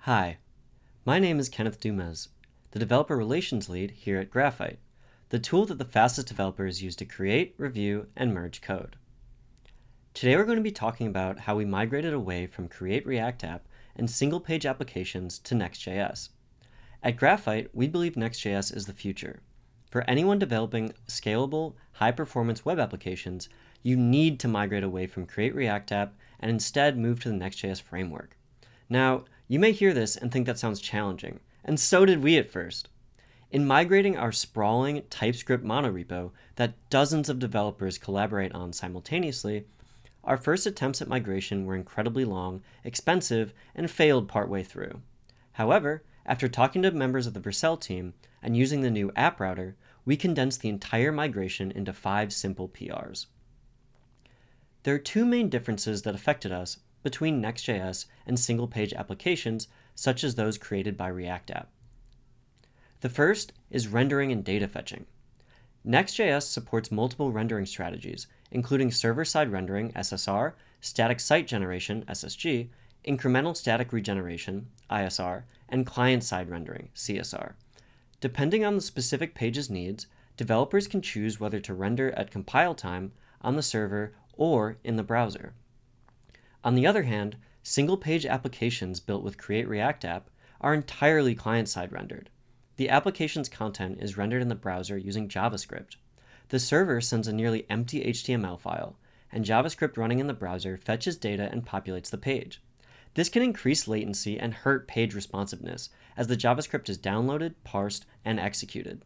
Hi, my name is Kenneth DuMez, the Developer Relations Lead here at Graphite, the tool that the fastest developers use to create, review, and merge code. Today we're going to be talking about how we migrated away from Create React App and single-page applications to Next.js. At Graphite, we believe Next.js is the future. For anyone developing scalable, high-performance web applications, you need to migrate away from Create React App and instead move to the Next.js framework. Now, you may hear this and think that sounds challenging, and so did we at first. In migrating our sprawling TypeScript monorepo that dozens of developers collaborate on simultaneously, our first attempts at migration were incredibly long, expensive, and failed partway through. However, after talking to members of the Vercel team and using the new AppRouter, we condensed the entire migration into 5 simple PRs. There are 2 main differences that affected us between Next.js and single-page applications such as those created by React App. The first is rendering and data fetching. Next.js supports multiple rendering strategies, including server-side rendering, SSR, static site generation, SSG, incremental static regeneration, ISR, and client-side rendering, CSR. Depending on the specific page's needs, developers can choose whether to render at compile time, on the server, or in the browser. On the other hand, single-page applications built with Create React App are entirely client-side rendered. The application's content is rendered in the browser using JavaScript. The server sends a nearly empty HTML file, and JavaScript running in the browser fetches data and populates the page. This can increase latency and hurt page responsiveness, as the JavaScript is downloaded, parsed, and executed.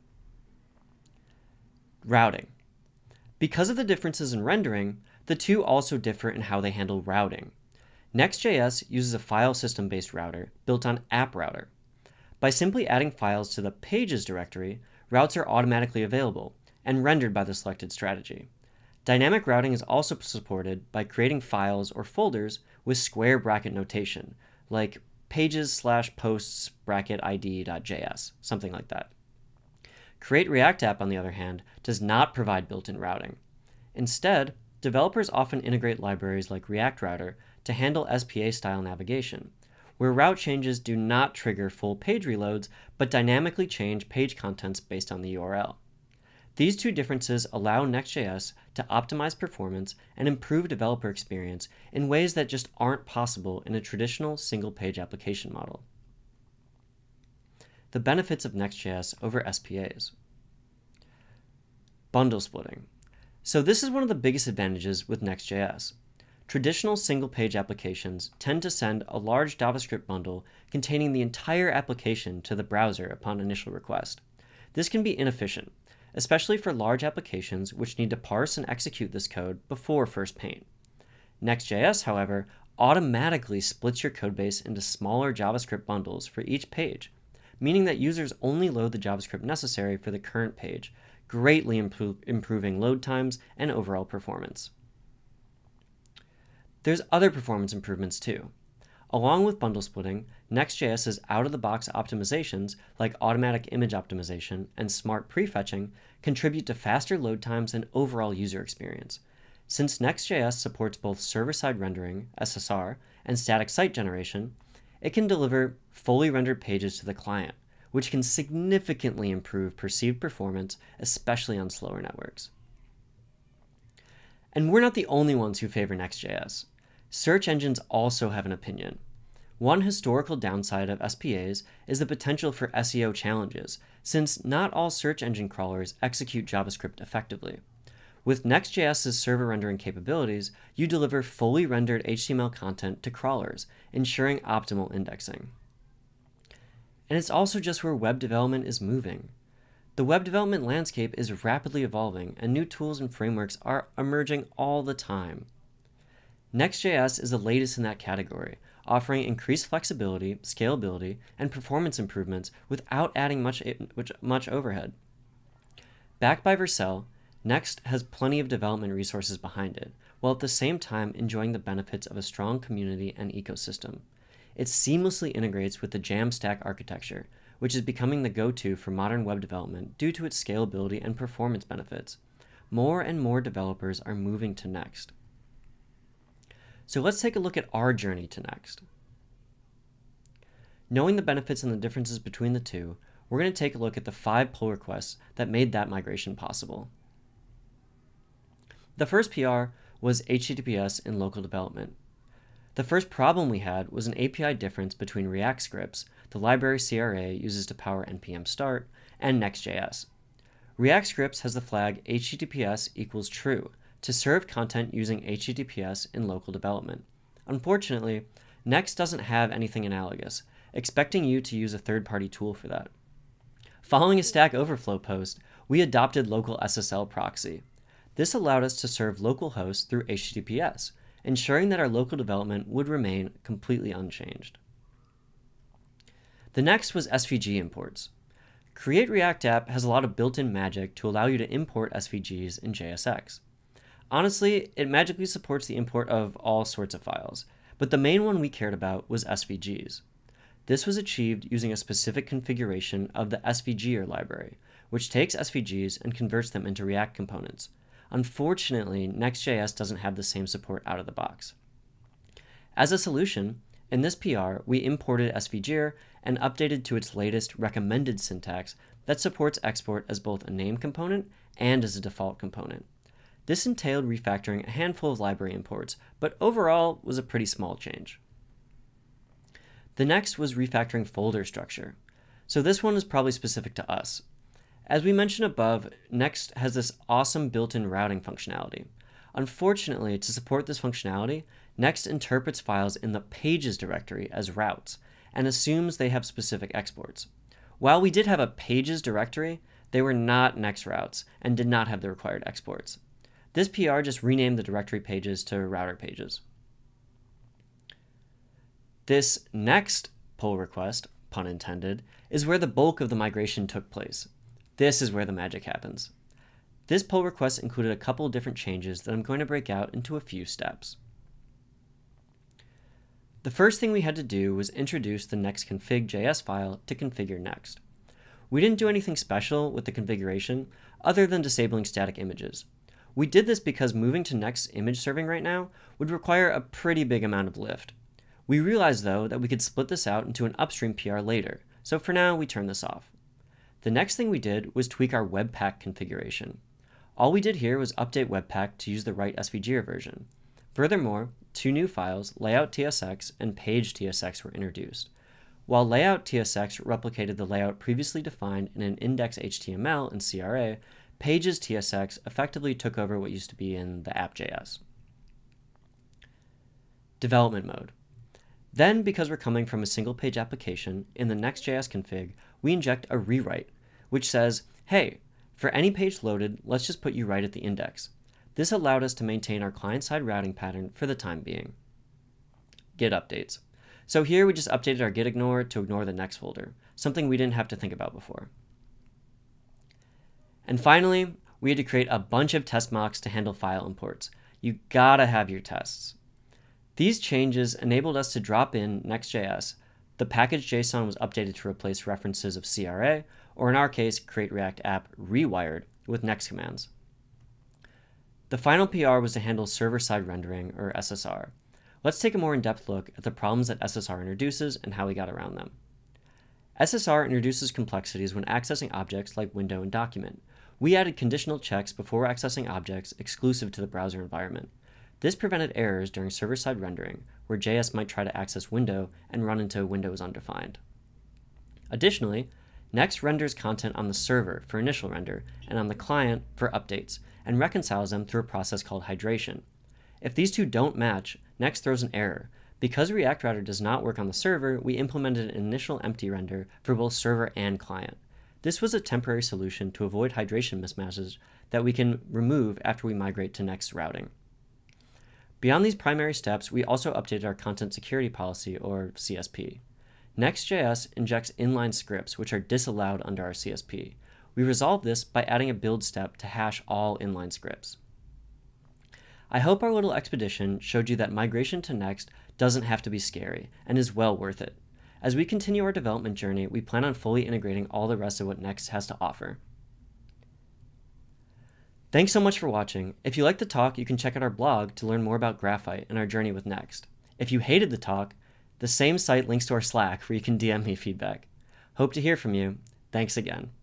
Routing. Because of the differences in rendering, the two also differ in how they handle routing. Next.js uses a file system-based router built on AppRouter. By simply adding files to the pages directory, routes are automatically available and rendered by the selected strategy. Dynamic routing is also supported by creating files or folders with square bracket notation, like pages/posts bracket id.js, something like that. Create React App, on the other hand, does not provide built-in routing. Instead, developers often integrate libraries like AppRouter to handle SPA-style navigation, where route changes do not trigger full page reloads, but dynamically change page contents based on the URL. These 2 differences allow Next.js to optimize performance and improve developer experience in ways that just aren't possible in a traditional single-page application model. The benefits of Next.js over SPAs. Bundle splitting. So this is one of the biggest advantages with Next.js. Traditional single-page applications tend to send a large JavaScript bundle containing the entire application to the browser upon initial request. This can be inefficient, especially for large applications which need to parse and execute this code before first paint. Next.js, however, automatically splits your codebase into smaller JavaScript bundles for each page, meaning that users only load the JavaScript necessary for the current page, greatly improving load times and overall performance. There's other performance improvements too. Along with bundle splitting, Next.js's out-of-the-box optimizations like automatic image optimization and smart prefetching contribute to faster load times and overall user experience. Since Next.js supports both server-side rendering, SSR, and static site generation, it can deliver fully rendered pages to the client, which can significantly improve perceived performance, especially on slower networks. And we're not the only ones who favor Next.js. Search engines also have an opinion. One historical downside of SPAs is the potential for SEO challenges, since not all search engine crawlers execute JavaScript effectively. With Next.js's server rendering capabilities, you deliver fully rendered HTML content to crawlers, ensuring optimal indexing. And it's also just where web development is moving. The web development landscape is rapidly evolving, and new tools and frameworks are emerging all the time. Next.js is the latest in that category, offering increased flexibility, scalability, and performance improvements without adding much overhead. Backed by Vercel, Next has plenty of development resources behind it, while at the same time enjoying the benefits of a strong community and ecosystem. It seamlessly integrates with the Jamstack architecture, which is becoming the go-to for modern web development due to its scalability and performance benefits. More and more developers are moving to Next. So let's take a look at our journey to Next. Knowing the benefits and the differences between the two, we're going to take a look at the 5 pull requests that made that migration possible. The first PR was HTTPS in local development. The first problem we had was an API difference between React scripts, the library CRA uses to power npm start, and Next.js. React scripts has the flag HTTPS equals true to serve content using HTTPS in local development. Unfortunately, Next doesn't have anything analogous, expecting you to use a third-party tool for that. Following a Stack Overflow post, we adopted local SSL proxy. This allowed us to serve local hosts through HTTPS, ensuring that our local development would remain completely unchanged. The next was SVG imports. Create React App has a lot of built-in magic to allow you to import SVGs in JSX. Honestly, it magically supports the import of all sorts of files, but the main one we cared about was SVGs. This was achieved using a specific configuration of the SVGer library, which takes SVGs and converts them into React components. Unfortunately, Next.js doesn't have the same support out of the box. As a solution, in this PR, we imported SVGer and updated to its latest recommended syntax that supports export as both a name component and as a default component. This entailed refactoring a handful of library imports, but overall was a pretty small change. The next was refactoring folder structure. So this one is probably specific to us. As we mentioned above, Next has this awesome built-in routing functionality. Unfortunately, to support this functionality, Next interprets files in the pages directory as routes and assumes they have specific exports. While we did have a pages directory, they were not Next routes and did not have the required exports. This PR just renamed the directory pages to router pages. This next pull request, pun intended, is where the bulk of the migration took place. This is where the magic happens. This pull request included a couple of different changes that I'm going to break out into a few steps. The first thing we had to do was introduce the next.config.js file to configure Next. We didn't do anything special with the configuration other than disabling static images. We did this because moving to Next image serving right now would require a pretty big amount of lift. We realized though that we could split this out into an upstream PR later, so for now we turned this off. The next thing we did was tweak our Webpack configuration. All we did here was update Webpack to use the right SVGer version. Furthermore, 2 new files, layout.tsx and page.tsx, were introduced. While layout.tsx replicated the layout previously defined in an index.html and CRA, pages.tsx effectively took over what used to be in the app.js. Development mode. Then, because we're coming from a single-page application, in the Next.js config, we inject a rewrite, which says, hey, for any page loaded, let's just put you right at the index. This allowed us to maintain our client-side routing pattern for the time being. Git updates. So here we just updated our git ignore to ignore the next folder, something we didn't have to think about before. And finally, we had to create a bunch of test mocks to handle file imports. You gotta have your tests. These changes enabled us to drop in Next.js. The package.json was updated to replace references of CRA, or in our case, create React app rewired with Next commands. The final PR was to handle server-side rendering, or SSR. Let's take a more in-depth look at the problems that SSR introduces and how we got around them. SSR introduces complexities when accessing objects like window and document. We added conditional checks before accessing objects exclusive to the browser environment. This prevented errors during server-side rendering, where JS might try to access window and run into windows undefined. Additionally, Next renders content on the server for initial render and on the client for updates, and reconciles them through a process called hydration. If these two don't match, Next throws an error. Because AppRouter does not work on the server, we implemented an initial empty render for both server and client. This was a temporary solution to avoid hydration mismatches that we can remove after we migrate to Next routing. Beyond these primary steps, we also updated our content security policy, or CSP. Next.js injects inline scripts, which are disallowed under our CSP. We resolved this by adding a build step to hash all inline scripts. I hope our little expedition showed you that migration to Next doesn't have to be scary and is well worth it. As we continue our development journey, we plan on fully integrating all the rest of what Next has to offer. Thanks so much for watching. If you liked the talk, you can check out our blog to learn more about Graphite and our journey with Next. If you hated the talk, The same site links to our Slack where you can DM me feedback. Hope to hear from you. Thanks again.